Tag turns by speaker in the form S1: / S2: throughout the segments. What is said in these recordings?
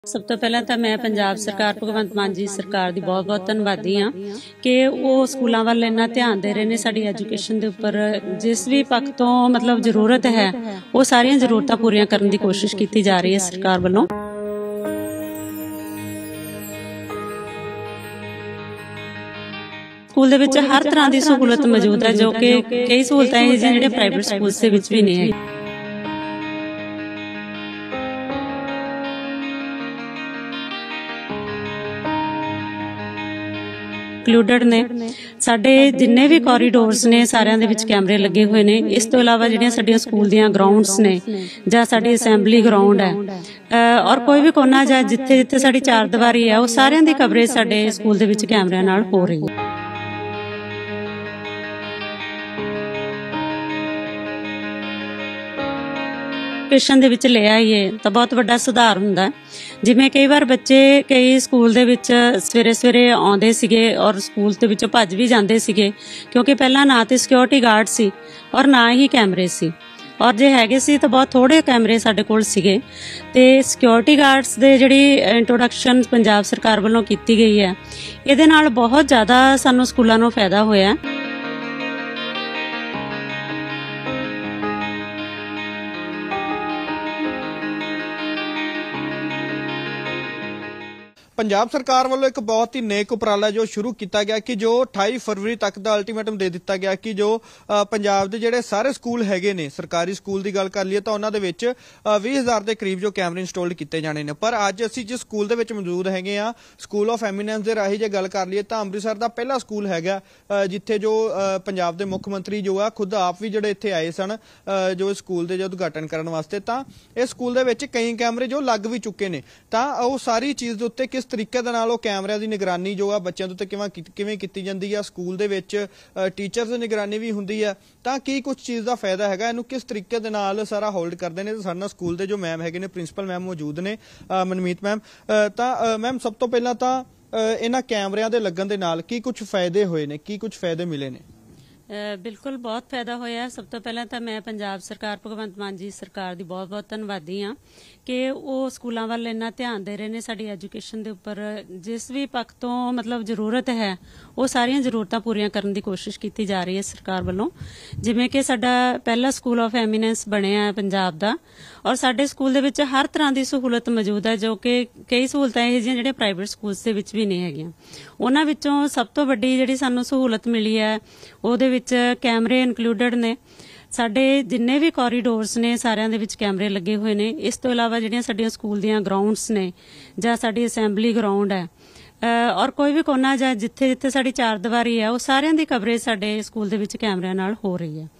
S1: ਸਭ ਤੋਂ ਪਹਿਲਾਂ ਤਾਂ ਮੈਂ ਪੰਜਾਬ ਸਰਕਾਰ ਭਗਵੰਤ ਮਾਨ ਜੀ ਸਰਕਾਰ ਦੀ ਬਹੁਤ-ਬਹੁਤ ਧੰਨਵਾਦੀ ਹਾਂ ਕਿ ਉਹ ਸਕੂਲਾਂ ਵੱਲ ਇੰਨਾ ਧਿਆਨ ਦੇ ਰਹੇ ਨੇ। ਸਾਡੀ ਐਜੂਕੇਸ਼ਨ ਦੇ ਉੱਪਰ ਜਿਸ ਵੀ ਪੱਖ ਤੋਂ ਮਤਲਬ ਜ਼ਰੂਰਤ ਹੈ ਉਹ ਸਾਰੀਆਂ ਜ਼ਰੂਰਤਾਂ ਪੂਰੀਆਂ ਕਰਨ ਦੀ ਕੋਸ਼ਿਸ਼ ਕੀਤੀ ਜਾ ਰਹੀ ਹੈ ਸਰਕਾਰ ਵੱਲੋਂ। ਸਕੂਲ ਦੇ ਵਿੱਚ ਹਰ ਤਰ੍ਹਾਂ ਦੀ ਸਹੂਲਤ ਮੌਜੂਦ ਹੈ, ਜੋ ਕਿ ਕਈ ਸਹੂਲਤਾਂ ਇਹ ਜਿਹੜੀਆਂ ਪ੍ਰਾਈਵੇਟ ਸਕੂਲ ਦੇ ਵਿੱਚ ਵੀ ਨਹੀਂ ਹੈ। इंक्लूडेड ने साडे जिन्ने भी कॉरीडोर्स ने सारिਆਂ ਦੇ ਵਿੱਚ कैमरे लगे हुए ने। इस तो इलावा ਜਿਹੜੀਆਂ ਸਾਡੀਆਂ ਸਕੂਲ ਦੀਆਂ ग्राउंड्स ने ਜਾਂ ਸਾਡੀ ਅਸੈਂਬਲੀ ग्राउंड है और कोई भी कोना ਜਾਂ ਜਿੱਥੇ ਜਿੱਥੇ ਸਾਡੀ ਚਾਰ ਦੀਵਾਰੀ ਹੈ ਉਹ ਸਾਰਿਆਂ ਦੀ ਕਵਰੇਜ ਸਾਡੇ ਸਕੂਲ ਦੇ ਵਿੱਚ ਕੈਮਰਿਆਂ ਨਾਲ ਹੋ ਰਹੀ ਹੈ। एजुकेशन दे विच ले आईए तो बहुत वड्डा सुधार हुंदा है। जिवें कई बार बच्चे कई स्कूल दे विच सवेरे सवेरे आउंदे सीगे और स्कूल दे विचों भज भी जांदे सीगे, क्योंकि पहला ना तो सिक्योरिटी गार्ड सी और ना ही कैमरे सी, और जे हैगे सी तो बहुत थोड़े कैमरे साडे कोल सीगे। ते सिक्योरिटी गार्ड्स दे जिहड़ी इंट्रोडक्शन पंजाब सरकार वल्लों कीती गई है, इहदे नाल बहुत ज़्यादा सानूं स्कूलां नूं फायदा होया।
S2: पंजाब सरकार वालों एक बहुत ही नेक उपराला जो शुरू किया गया कि जो 28 फरवरी तक का अल्टीमेटम दे दिता गया कि जो पंजाब के जिहड़े सारे स्कूल हैगे ने, सरकारी स्कूल की गल कर लीए तो उन्हां दे विच 20,000 के करीब जो कैमरे इंस्टॉल किए जाने ने। पर अज असीं जिस स्कूल दे विच मौजूद हैगे आ, स्कूल ऑफ एमिनेंस के राही जे गल कर लीए तो अमृतसर का पहला स्कूल हैगा जिथे जो पंजाब के मुख मंत्री जो आ खुद आप भी जिहड़े इत्थे आए सन जो स्कूल के जो उद्घाटन करने वास्ते, तो इस स्कूल दे विच कई कैमरे जो लग भी चुके ने। तो वो सारी चीज़ दे उत्ते किस तरीके दे नाल कैमरिਆਂ ਦੀ निगरानी जो आ बच्चों ਦੇ ਉੱਤੇ ਕਿਵੇਂ ਕੀਤੀ ਜਾਂਦੀ ਆ, ਸਕੂਲ ਦੇ ਵਿੱਚ ਟੀਚਰਸ ਦੀ ਨਿਗਰਾਨੀ ਵੀ ਹੁੰਦੀ ਆ, ਤਾਂ ਕੀ ਕੁਝ ਚੀਜ਼ ਦਾ ਫਾਇਦਾ ਹੈਗਾ, ਇਹਨੂੰ ਕਿਸ ਤਰੀਕੇ ਦੇ ਨਾਲ ਸਾਰਾ ਹੋਲਡ ਕਰਦੇ ਨੇ। ਸਾਡੇ ਨਾਲ ਸਕੂਲ ਦੇ ਜੋ ਮੈਮ ਹੈਗੇ ਨੇ, ਪ੍ਰਿੰਸੀਪਲ ਮੈਮ ਮੌਜੂਦ ਨੇ, ਮਨਮੀਤ ਮੈਮ। ਤਾਂ ਮੈਮ ਸਭ ਤੋਂ ਪਹਿਲਾਂ ਤਾਂ ਇਹਨਾਂ ਕੈਮਰਿਆਂ ਦੇ ਲੱਗਣ ਦੇ ਨਾਲ ਕੀ ਕੁਝ ਫਾਇਦੇ ਹੋਏ ਨੇ, ਕੀ ਕੁਝ ਫਾਇਦੇ ਮਿਲੇ ਨੇ?
S1: बिल्कुल बहुत फायदा होया। सब तो पहला तो मैं पंजाब सरकार भगवंत मान जी सरकार की बहुत बहुत धन्नवादी हाँ कि वो स्कूलों वाल इन्ना ध्यान दे रहे हैं साडी एजुकेशन के उपर जिस भी पक्ष तो मतलब जरूरत है वो सारियां जरूरतां पूरियां करने की कोशिश की जा रही है सरकार वालों। जिवें कि साडा पहला स्कूल ऑफ एमिनेंस बनिया है पंजाब दा, और साडे स्कूल दे विच हर तरह की सहूलत मौजूद है, जो कि कई सहूलतां इहो जिहियां जिहड़ियां प्राइवेट स्कूल्स दे विच भी नहीं हैगियां। उन्हां विचों सब तो वड्डी जिहड़ी सानूं सहूलत मिली है ਉਹਦੇ ਵਿੱਚ कैमरे इंक्लूडेड ने। साडे जिन्ने भी कॉरीडोर्स ने सारिਆਂ ਦੇ ਵਿੱਚ कैमरे लगे हुए ने। इस तो इलावा ਜਿਹੜੀਆਂ ਸਾਡੀਆਂ ਸਕੂਲ ਦੀਆਂ ग्राउंड्स ने ਜਾਂ ਸਾਡੀ ਅਸੈਂਬਲੀ ग्राउंड है और कोई भी कोना ਜਾਂ ਜਿੱਥੇ ਜਿੱਥੇ ਸਾਡੀ ਚਾਰ ਦੀਵਾਰੀ ਹੈ ਉਹ ਸਾਰਿਆਂ ਦੀ ਕਵਰੇਜ ਸਾਡੇ ਸਕੂਲ ਦੇ ਵਿੱਚ ਕੈਮਰਿਆਂ ਨਾਲ ਹੋ ਰਹੀ ਹੈ।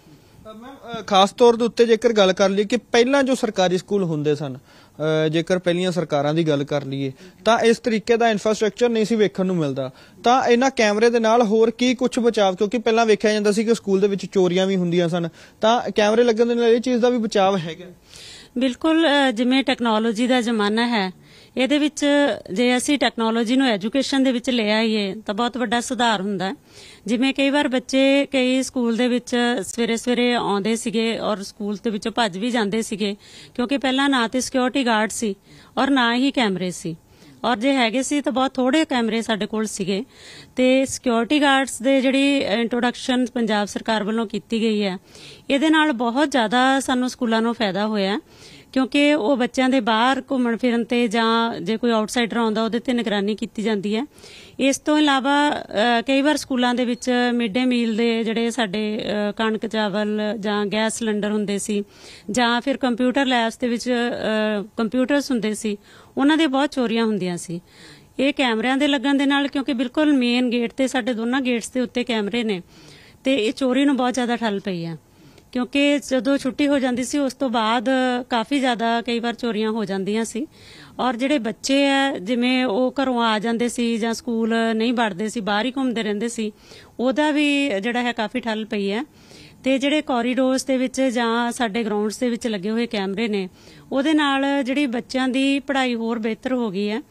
S2: मैम खास तौर के उत्ते जेकर गल कर लीए कि पहला जो सरकारी स्कूल होंदे सन, जेकर पहलियां सरकारां दी गल कर लीए तो इस तरीके का इंफ्रास्ट्रक्चर नहीं सी वेखण नूं मिलदा। तो इन्हां कैमरे दे नाल होर की कुछ बचाव, क्योंकि पहलां वेखिया जांदा सी कि स्कूल दे विच चोरियां भी हुंदियां सन, तो कैमरे लगण दे नाल इह चीज़ दा भी बचाव हैगा?
S1: बिल्कुल, जिवें टैक्नोलॉजी का जमाना है, ਇਹਦੇ ਵਿੱਚ ਜੇ ਅਸੀਂ ਟੈਕਨੋਲੋਜੀ ਨੂੰ ਐਜੂਕੇਸ਼ਨ ਦੇ ਵਿੱਚ ਲੈ ਆਈਏ ਤਾਂ ਬਹੁਤ ਵੱਡਾ ਸੁਧਾਰ ਹੁੰਦਾ ਹੈ। ਜਿਵੇਂ ਕਈ ਵਾਰ ਬੱਚੇ ਕਈ ਸਕੂਲ ਦੇ ਵਿੱਚ ਸਵੇਰੇ ਸਵੇਰੇ ਆਉਂਦੇ ਸੀਗੇ ਔਰ ਸਕੂਲ ਦੇ ਵਿੱਚੋਂ ਭੱਜ ਵੀ ਜਾਂਦੇ ਸੀਗੇ, ਕਿਉਂਕਿ ਪਹਿਲਾਂ ਨਾ ਤੇ ਸਿਕਿਉਰਿਟੀ ਗਾਰਡ ਸੀ ਔਰ ਨਾ ਹੀ ਕੈਮਰੇ ਸੀ, और जे हैगे सी तो बहुत थोड़े कैमरे साडे कोल सीगे। ते सिक्योरिटी गार्ड्स दे जिहड़ी इंट्रोडक्शन पंजाब सरकार वल्लों कीती गई है, इहदे नाल बहुत ज़्यादा सानूं स्कूलां नूं फायदा होया, क्योंकि वो बच्चों के बाहर घूमन फिरन ते जां जे कोई आउटसाइडर आउंदा उहदे ते निगरानी कीती जांदी है। इस तो इलावा कई बार स्कूलों दे विच मिड डे मील दे जिहड़े साडे कणक चावल जां गैस सिलेंडर हुंदे सी जां फिर कंप्यूटर लैब्स दे विच कंप्यूटर्स हुंदे सी, उन्हां दी बहुत चोरियां हुंदियां सी। ये कैमरिਆਂ ਦੇ ਲੱਗਣ ਦੇ ਨਾਲ, क्योंकि बिल्कुल मेन गेट ते साडे दोनों गेट्स ਦੇ ਉੱਤੇ कैमरे ने, ते ये चोरी ਨੂੰ बहुत ज़्यादा ठल पई है, क्योंकि जदों छुट्टी हो जाती सी उस तो बाद काफ़ी ज़्यादा कई बार चोरियां हो जांदियां सी। और जिहड़े बच्चे है जिवें वो घरों आ जांदे सी जां स्कूल नहीं वड़दे सी, बाहर ही घूमते रहिंदे सी, ਉਹਦਾ भी जिहड़ा है काफ़ी ठल पई है। ਤੇ ਜਿਹੜੇ ਕੋਰੀਡੋਰਸ ਦੇ ਵਿੱਚ ਜਾਂ ਸਾਡੇ ਗਰਾਊਂਡਸ ਦੇ ਵਿੱਚ ਲੱਗੇ ਹੋਏ ਕੈਮਰੇ ਨੇ, ਉਹਦੇ ਨਾਲ ਜਿਹੜੀ ਬੱਚਿਆਂ ਦੀ ਪੜ੍ਹਾਈ ਹੋਰ ਬਿਹਤਰ ਹੋ ਗਈ ਹੈ।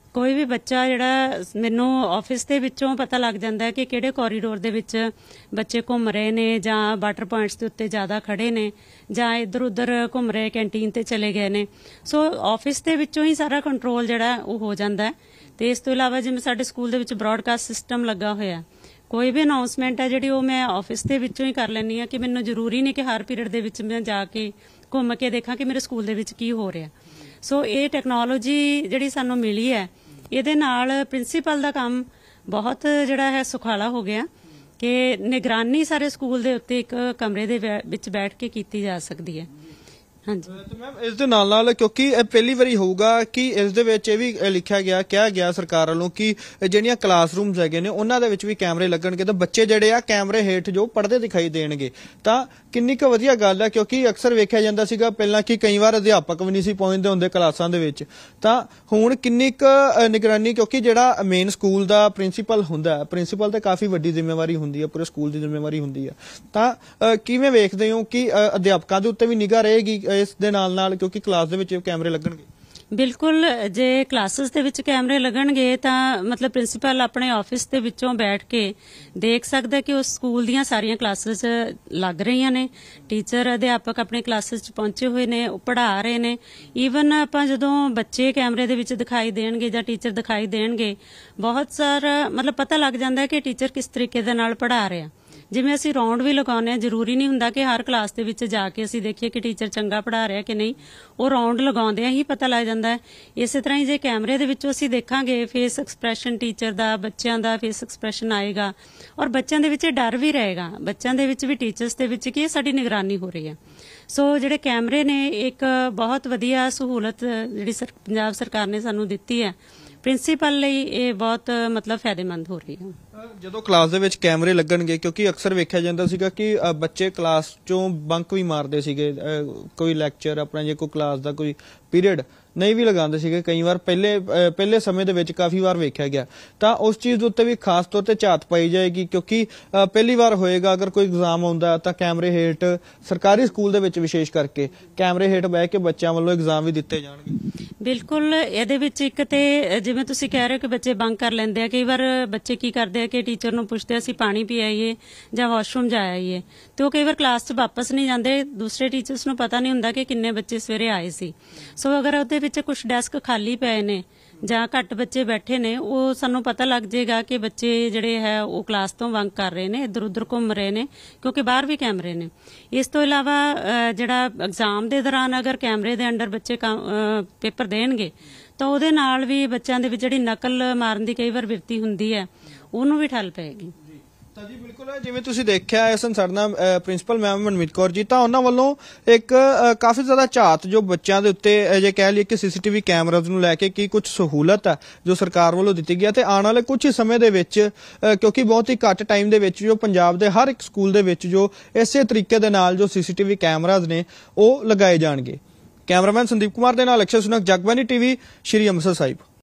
S1: ਕੋਈ ਵੀ ਬੱਚਾ ਜਿਹੜਾ ਮੈਨੂੰ ਆਫਿਸ ਦੇ ਵਿੱਚੋਂ ਪਤਾ ਲੱਗ ਜਾਂਦਾ ਹੈ ਕਿ ਕਿਹੜੇ ਕੋਰੀਡੋਰ ਦੇ ਵਿੱਚ ਬੱਚੇ ਘੁੰਮ ਰਹੇ ਨੇ ਜਾਂ ਵਾਟਰ ਪੁਆਇੰਟਸ ਦੇ ਉੱਤੇ ਜ਼ਿਆਦਾ ਖੜੇ ਨੇ ਜਾਂ ਇੱਧਰ ਉੱਧਰ ਘੁੰਮ ਰਹੇ ਕੈਂਟੀਨ ਤੇ ਚਲੇ ਗਏ ਨੇ। ਸੋ ਆਫਿਸ ਦੇ ਵਿੱਚੋਂ ਹੀ ਸਾਰਾ ਕੰਟਰੋਲ ਜਿਹੜਾ ਉਹ ਹੋ ਜਾਂਦਾ ਹੈ। ਤੇ ਇਸ ਤੋਂ ਇਲਾਵਾ ਜਿਵੇਂ ਸਾਡੇ ਸਕੂਲ ਦੇ ਵਿੱਚ ਬ੍ਰੌਡਕਾਸਟ ਸਿਸਟਮ ਲੱਗਾ ਹੋਇਆ, ਕੋਈ ਵੀ ਅਨਾਉਂਸਮੈਂਟ ਹੈ ਜਿਹੜੀ ਉਹ ਮੈਂ ਆਫਿਸ ਦੇ ਵਿੱਚੋਂ ਹੀ ਕਰ ਲੈਂਦੀ ਹਾਂ ਕਿ ਮੈਨੂੰ ਜ਼ਰੂਰੀ ਨਹੀਂ ਕਿ ਹਰ ਪੀਰੀਅਡ ਦੇ ਵਿੱਚ ਮੈਂ ਜਾ ਕੇ ਘੁੰਮ ਕੇ ਦੇਖਾਂ ਕਿ ਮੇਰੇ ਸਕੂਲ ਦੇ ਵਿੱਚ ਕੀ ਹੋ ਰਿਹਾ। ਸੋ ਇਹ ਟੈਕਨੋਲੋਜੀ ਜਿਹੜੀ ਸਾਨੂੰ ਮਿਲੀ ਹੈ, ਇਹਦੇ ਨਾਲ ਪ੍ਰਿੰਸੀਪਲ ਦਾ ਕੰਮ ਬਹੁਤ ਜਿਹੜਾ ਹੈ ਸੁਖਾਲਾ ਹੋ ਗਿਆ ਕਿ ਨਿਗਰਾਨੀ ਸਾਰੇ ਸਕੂਲ ਦੇ ਉੱਤੇ ਇੱਕ ਕਮਰੇ ਦੇ ਵਿੱਚ ਬੈਠ ਕੇ ਕੀਤੀ ਜਾ ਸਕਦੀ ਹੈ। ਹਾਂਜੀ
S2: ਤੇ ਮੈਮ ਇਸ ਦੇ ਨਾਲ ਕਿਉਂਕਿ ਇਹ ਪਹਿਲੀ ਵਾਰੀ ਹੋਊਗਾ ਕਿ ਇਸ ਦੇ ਵਿੱਚ ਇਹ ਵੀ ਲਿਖਿਆ ਗਿਆ, ਕਿਹਾ ਗਿਆ ਸਰਕਾਰ ਵੱਲੋਂ ਕਿ ਜਿਹੜੀਆਂ ਕਲਾਸਰੂਮਸ ਹੈਗੇ ਨੇ ਉਹਨਾਂ ਦੇ ਵਿੱਚ ਵੀ ਕੈਮਰੇ ਲੱਗਣਗੇ ਤਾਂ ਬੱਚੇ ਜਿਹੜੇ ਆ ਕੈਮਰੇ ਹੇਠ ਜੋ ਪੜ੍ਹਦੇ ਦਿਖਾਈ ਦੇਣਗੇ। ਤਾਂ ਕਿੰਨੀ ਕੁ ਵਧੀਆ ਗੱਲ ਹੈ, ਕਿਉਂਕਿ ਅਕਸਰ ਵੇਖਿਆ ਜਾਂਦਾ ਸੀਗਾ ਪਹਿਲਾਂ ਕਿ ਕਈ ਵਾਰ ਅਧਿਆਪਕ ਵੀ ਨਹੀਂ ਸੀ ਪਹੁੰਚਦੇ ਹੁੰਦੇ ਕਲਾਸਾਂ ਦੇ ਵਿੱਚ, ਤਾਂ ਹੁਣ ਕਿੰਨੀ ਕੁ ਨਿਗਰਾਨੀ, ਕਿਉਂਕਿ ਜਿਹੜਾ ਮੇਨ ਸਕੂਲ ਦਾ ਪ੍ਰਿੰਸੀਪਲ ਹੁੰਦਾ, ਪ੍ਰਿੰਸੀਪਲ ਤੇ ਕਾਫੀ ਵੱਡੀ ਜ਼ਿੰਮੇਵਾਰੀ ਹੁੰਦੀ ਹੈ, ਪੂਰੇ ਸਕੂਲ ਦੀ ਜ਼ਿੰਮੇਵਾਰੀ ਹੁੰਦੀ ਹੈ। ਤਾਂ ਕਿਵੇਂ ਵੇਖਦੇ ਹੋ ਕਿ ਅਧਿਆਪਕਾਂ ਦੇ ਉੱਤੇ ਵੀ ਨਿਗਾਹ ਰਹੇਗੀ ਇਸ ਦੇ ਨਾਲ ਕਿਉਂਕਿ ਕਲਾਸ ਦੇ ਵਿੱਚ ਕੈਮਰੇ ਲੱਗਣਗੇ?
S1: ਬਿਲਕੁਲ, ਜੇ ਕਲਾਸਿਸ ਦੇ ਵਿੱਚ ਕੈਮਰੇ ਲੱਗਣਗੇ ਤਾਂ ਮਤਲਬ ਪ੍ਰਿੰਸੀਪਲ ਆਪਣੇ ਆਫਿਸ ਦੇ ਵਿੱਚੋਂ ਬੈਠ ਕੇ ਦੇਖ ਸਕਦਾ ਕਿ ਉਸ ਸਕੂਲ ਦੀਆਂ ਸਾਰੀਆਂ ਕਲਾਸਿਸ ਲੱਗ ਰਹੀਆਂ ਨੇ, ਟੀਚਰ ਅਧਿਆਪਕ ਆਪਣੇ ਕਲਾਸਿਸ 'ਚ ਪਹੁੰਚੇ ਹੋਏ ਨੇ, ਉਹ ਪੜ੍ਹਾ ਰਹੇ ਨੇ। ਈਵਨ ਆਪਾਂ ਜਦੋਂ ਬੱਚੇ ਕੈਮਰੇ ਦੇ ਵਿੱਚ ਦਿਖਾਈ ਦੇਣਗੇ ਜਾਂ ਟੀਚਰ ਦਿਖਾਈ ਦੇਣਗੇ, ਬਹੁਤ ਸਾਰਾ ਮਤਲਬ ਪਤਾ ਲੱਗ ਜਾਂਦਾ ਹੈ ਕਿ ਟੀਚਰ ਕਿਸ ਤਰੀਕੇ ਦੇ ਨਾਲ ਪੜ੍ਹਾ ਰਿਹਾ। ਜਿਵੇਂ ਅਸੀਂ ਰਾਉਂਡ ਵੀ ਲਗਾਉਂਦੇ ਹਾਂ, ਜ਼ਰੂਰੀ ਨਹੀਂ ਹੁੰਦਾ ਕਿ ਹਰ ਕਲਾਸ ਦੇ ਵਿੱਚ ਜਾ ਕੇ ਅਸੀਂ ਦੇਖੀਏ ਕਿ ਟੀਚਰ ਚੰਗਾ ਪੜ੍ਹਾ ਰਿਹਾ ਕਿ ਨਹੀਂ, ਉਹ ਰਾਉਂਡ ਲਗਾਉਂਦਿਆਂ ਹੀ ਪਤਾ ਲੱਗ ਜਾਂਦਾ ਹੈ। ਇਸੇ ਤਰ੍ਹਾਂ ਹੀ ਜੇ ਕੈਮਰੇ ਦੇ ਵਿੱਚੋਂ ਅਸੀਂ ਦੇਖਾਂਗੇ ਫੇਸ ਐਕਸਪ੍ਰੈਸ਼ਨ ਟੀਚਰ ਦਾ, ਬੱਚਿਆਂ ਦਾ ਫੇਸ ਐਕਸਪ੍ਰੈਸ਼ਨ ਆਏਗਾ ਔਰ ਬੱਚਿਆਂ ਦੇ ਵਿੱਚ ਡਰ ਵੀ ਰਹੇਗਾ, ਬੱਚਿਆਂ ਦੇ ਵਿੱਚ ਵੀ ਟੀਚਰਸ ਦੇ ਵਿੱਚ ਕਿ ਸਾਡੀ ਨਿਗਰਾਨੀ ਹੋ ਰਹੀ ਹੈ। ਸੋ ਜਿਹੜੇ ਕੈਮਰੇ ਨੇ ਇੱਕ ਬਹੁਤ ਵਧੀਆ ਸਹੂਲਤ ਜਿਹੜੀ ਪੰਜਾਬ ਸਰਕਾਰ ਨੇ ਸਾਨੂੰ ਦਿੱਤੀ ਹੈ, ਪ੍ਰਿੰਸੀਪਲ ਲਈ ਇਹ ਬਹੁਤ ਮਤਲਬ ਫਾਇਦੇਮੰਦ ਹੋ ਰਹੀ ਹੈ।
S2: ਜਦੋਂ ਕਲਾਸ ਦੇ ਵਿੱਚ ਕੈਮਰੇ ਲੱਗਣਗੇ, ਕਿਉਂਕਿ ਅਕਸਰ ਵੇਖਿਆ ਜਾਂਦਾ ਸੀਗਾ ਕਿ ਬੱਚੇ ਕਲਾਸ ਚੋਂ ਬੰਕ ਵੀ ਮਾਰਦੇ ਸੀਗੇ, ਕੋਈ ਲੈਕਚਰ ਆਪਣਾ ਜੇ ਕੋਈ ਕਲਾਸ ਦਾ ਕੋਈ ਪੀਰੀਅਡ ਨਹੀਂ ਵੀ ਲਗਾਉਂਦੇ ਸੀਗੇ, ਕਈ ਵਾਰ ਪਹਿਲੇ ਸਮੇਂ ਦੇ ਵਿੱਚ ਕਾਫੀ ਵਾਰ ਵੇਖਿਆ ਗਿਆ। ਤਾਂ ਉਸ ਚੀਜ਼ ਦੇ ਉੱਤੇ ਵੀ ਖਾਸ ਤੌਰ ਤੇ ਝਾਤ ਪਾਈ ਜਾਏਗੀ, ਕਿਉਂਕਿ ਪਹਿਲੀ ਵਾਰ ਹੋਏਗਾ ਅਗਰ ਕੋਈ ਐਗਜ਼ਾਮ ਆਉਂਦਾ ਤਾਂ ਕੈਮਰੇ ਹੇਠ ਸਰਕਾਰੀ ਸਕੂਲ ਦੇ ਵਿੱਚ ਵਿਸ਼ੇਸ਼ ਕਰਕੇ ਕੈਮਰੇ ਹੇਠ ਬਹਿ ਕੇ ਬੱਚਿਆਂ ਵੱਲੋਂ ਐਗਜ਼ਾਮ ਵੀ ਦਿੱਤੇ ਜਾਣਗੇ।
S1: ਬਿਲਕੁਲ, ਇਹਦੇ ਵਿੱਚ ਇੱਕ ਤੇ ਜਿਵੇਂ ਤੁਸੀਂ ਕਹਿ ਰਹੇ ਹੋ ਕਿ ਬੱਚੇ ਬੰਕ ਕਰ ਲੈਂਦੇ ਆ, ਕਈ ਵਾਰ ਬੱਚੇ ਕੀ ਕਰਦੇ ਆ ਕਿ ਟੀਚਰ ਨੂੰ ਪੁੱਛਦੇ ਅਸੀਂ ਪਾਣੀ ਪੀ ਆਈਏ ਜਾਂ ਵਾਸ਼ਰੂਮ ਜਾ ਆਈਏ, ਤੇ ਉਹ ਕਈ ਵਾਰ ਕਲਾਸ 'ਚ ਵਾਪਸ ਨਹੀਂ ਜਾਂਦੇ। ਦੂਸਰੇ ਟੀਚਰਸ ਨੂੰ ਪਤਾ ਨਹੀਂ ਹੁੰਦਾ ਕਿ ਕਿੰਨੇ ਬੱਚੇ ਸਵੇਰੇ ਆਏ ਸੀ। ਸੋ ਅਗਰ ਉਹਦੇ ਵਿੱਚ ਕੁਝ ਡੈਸਕ ਖਾਲੀ ਪਏ ਨੇ ਜਾਂ ਘੱਟ ਬੱਚੇ ਬੈਠੇ ਨੇ, ਉਹ ਸਾਨੂੰ ਪਤਾ ਲੱਗ ਜਾਏਗਾ ਕਿ ਬੱਚੇ ਜਿਹੜੇ ਹੈ ਉਹ ਕਲਾਸ ਤੋਂ ਬੰਕ ਕਰ ਰਹੇ ਨੇ, ਇੱਧਰ ਉੱਧਰ ਘੁੰਮ ਰਹੇ ਨੇ, ਕਿਉਂਕਿ ਬਾਹਰ ਵੀ ਕੈਮਰੇ ਨੇ। ਇਸ ਤੋਂ ਇਲਾਵਾ ਜਿਹੜਾ ਐਗਜ਼ਾਮ ਦੇ ਦੌਰਾਨ ਅਗਰ ਕੈਮਰੇ ਦੇ ਅੰਡਰ ਬੱਚੇ ਪੇਪਰ ਦੇਣਗੇ ਤਾਂ ਉਹਦੇ ਨਾਲ ਵੀ ਬੱਚਿਆਂ ਦੇ ਵਿੱਚ ਜਿਹੜੀ ਨਕਲ ਮਾਰਨ ਦੀ ਕਈ ਵਾਰ ਬਿਰਤੀ ਹੁੰਦੀ ਹੈ, ਉਹਨੂੰ ਵੀ ਠੱਲ ਪਏਗੀ।
S2: ਤਾਂ ਜੀ ਬਿਲਕੁਲ, ਜਿਵੇਂ ਤੁਸੀਂ ਦੇਖਿਆ ਇਸ ਸਾਡੇ ਨਾਲ ਪ੍ਰਿੰਸੀਪਲ ਮੈਮ ਮਨਮੀਤ ਕੌਰ ਜੀ, ਤਾਂ ਉਹਨਾਂ ਵੱਲੋਂ ਇੱਕ ਕਾਫੀ ਜ਼ਿਆਦਾ ਝਾਤ ਜੋ ਬੱਚਿਆਂ ਦੇ ਉੱਤੇ ਜੇ ਕਹਿ ਲਈਏ ਕਿ ਸੀਸੀਟੀਵੀ ਕੈਮਰਾਜ਼ ਨੂੰ ਲੈ ਕੇ ਕੀ ਕੁਝ ਸਹੂਲਤ ਹੈ ਜੋ ਸਰਕਾਰ ਵੱਲੋਂ ਦਿੱਤੀ ਗਈ ਹੈ, ਤੇ ਆਉਣ ਵਾਲੇ ਕੁਝ ਸਮੇਂ ਦੇ ਵਿੱਚ ਕਿਉਂਕਿ ਬਹੁਤ ਹੀ ਘੱਟ ਟਾਈਮ ਦੇ ਵਿੱਚ ਜੋ ਪੰਜਾਬ ਦੇ ਹਰ ਇੱਕ ਸਕੂਲ ਦੇ ਵਿੱਚ ਜੋ ਇਸੇ ਤਰੀਕੇ ਦੇ ਨਾਲ ਜੋ ਸੀਸੀਟੀਵੀ ਕੈਮਰਾਜ਼ ਨੇ ਉਹ ਲਗਾਏ ਜਾਣਗੇ। ਕੈਮਰਾਮੈਨ ਸੰਦੀਪ ਕੁਮਾਰ ਦੇ ਨਾਲ ਅਕਸ਼ਰ ਸੁਨਕ, ਜਗਬਾਨੀ ਟੀਵੀ, ਸ਼੍ਰੀ ਅੰਮ੍ਰਿਤਸਰ ਸਾਹਿਬ।